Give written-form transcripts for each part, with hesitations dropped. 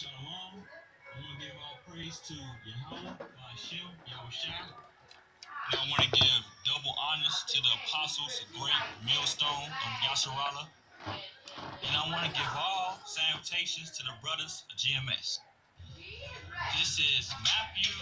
Shalom. I want to give all praise to Yahweh, Hashem, Yahushua. And I want to give double honors to the apostles, the great millstone of Yasharala. And I want to give all salutations to the brothers of GMS. This is Matthew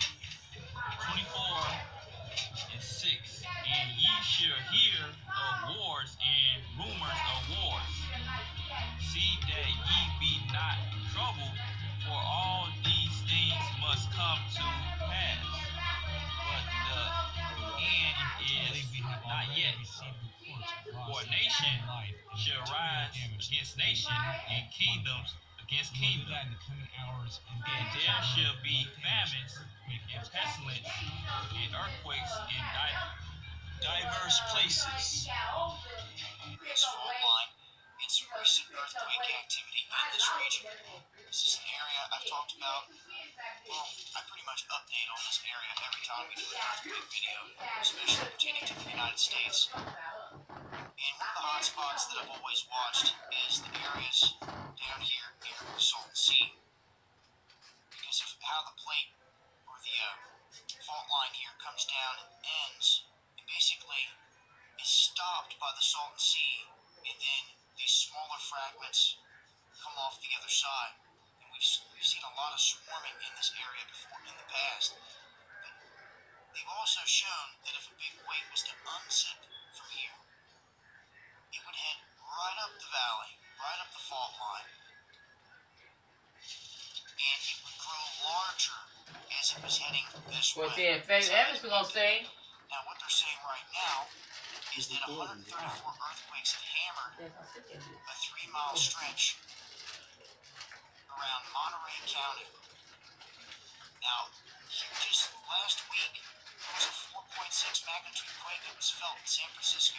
24:6. And ye shall hear of wars and rumors of wars. See that ye be not troubled, for all these things must come to pass. But the end is not yet. For nation shall rise against nation, and kingdoms against kingdom. And there shall be famines, and pestilence, and earthquakes in diverse places. This fault line and some recent earthquake activity in this region. This is an area I've talked about. Well, I pretty much update on this area every time we do an earthquake video, especially pertaining to the United States. And one of the hot spots that I've always watched is the areas down here near the Salton Sea, because of how the plate or the fault line here comes down and ends, and basically is stopped by the Salton Sea, and then these smaller fragments come off the other side. And we've seen a lot of swarming in this area before in the past. But they've also shown that if a big wave was to unzip from here, it would head right up the valley, right up the fault line, and it would grow larger as it was heading this way. Now, what they're saying right now is that 134 earthquakes have hammered a 3-mile stretch around Monterey County. Now, just last week, there was a 4.6 magnitude quake that was felt in San Francisco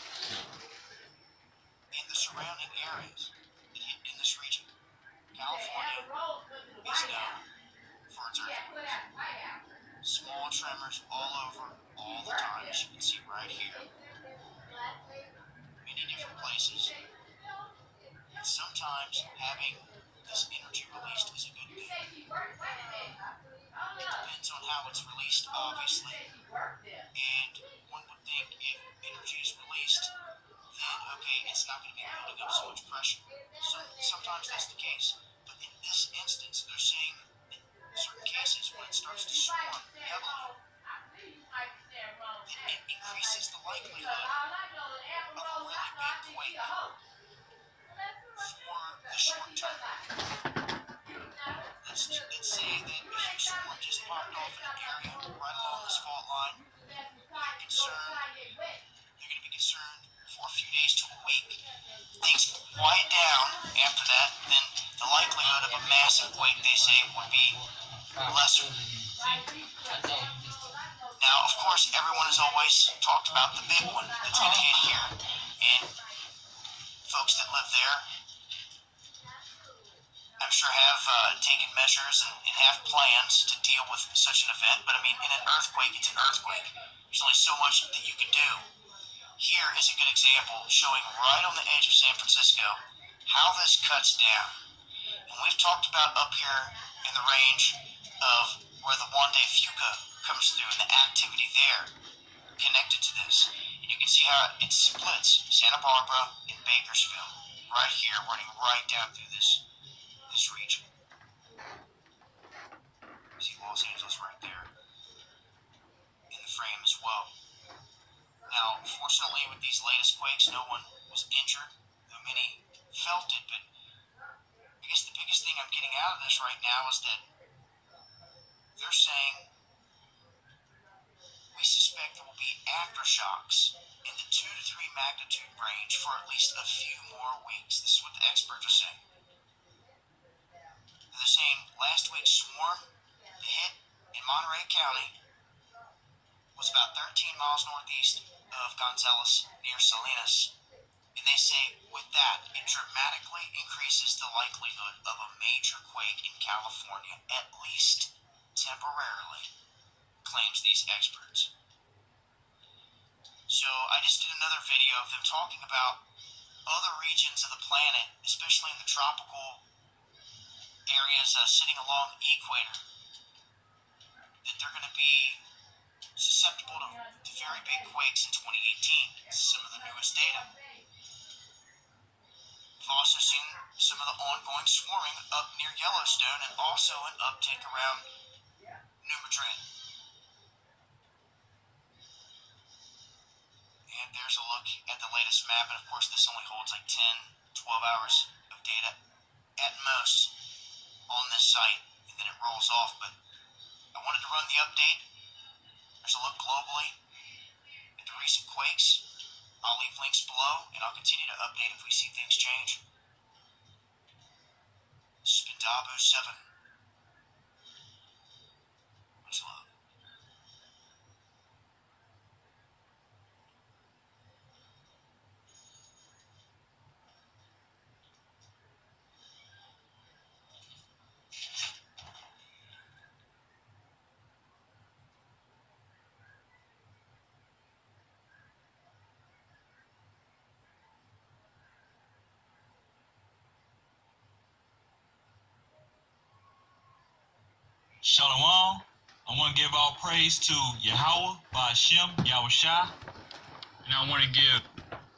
and the surrounding areas that hit in this region. California is known for its earthquakes. Small tremors all over, all the time, as you can see right here. Many different places. And sometimes having this energy released is a good thing. It depends on how it's released, obviously. And one would think if energy is released, then okay, it's not going to be building up so much pressure. Sometimes that's the case. But in this instance, they're saying in certain cases when it starts to swarm heavily, it increases the likelihood of a really big quake for the short term. Let's say that a huge swarm just popped off in an area right along this fault line. They're going to be concerned for a few days to a week. Things quiet down after that, then the likelihood of a massive quake, they say, would be lesser. Now, of course, everyone has always talked about the big one that's going to hit here. And folks that live there, I'm sure have taken measures and have plans to deal with such an event. But I mean, in an earthquake, it's an earthquake. There's only so much that you can do. Here is a good example showing right on the edge of San Francisco how this cuts down. And we've talked about up here in the range of where the Juan de Fuca comes through and the activity there connected to this. And you can see how it splits Santa Barbara and Bakersfield right here, running right down through this region. You see Los Angeles right there in the frame as well. Now, fortunately, with these latest quakes, no one was injured, though many felt it. But I guess the biggest thing I'm getting out of this right now is that they're saying we suspect there will be aftershocks in the 2 to 3 magnitude range for at least a few more weeks. This is what the experts are saying. They're saying last week's swarm that hit in Monterey County was about 13 miles northeast of Gonzales near Salinas. And they say with that, it dramatically increases the likelihood of a major quake in California, at least temporarily, claims these experts. So I just did another video of them talking about other regions of the planet, especially in the tropical areas sitting along the equator, that they're going to be susceptible to very big quakes in 2018. This is some of the newest data. We've also seen some of the ongoing swarming up near Yellowstone and also an uptick around New Madrid. And there's a look at the latest map, and of course this only holds like 10, 12 hours of data at most on this site, and then it rolls off. But I wanted to run the update. There's a look globally at the recent quakes. I'll leave links below, and I'll continue to update if we see things change. This has been Dabu7. Much love. Shalom. I want to give all praise to Yahweh, Ba'ashem, Yahushua. And I want to give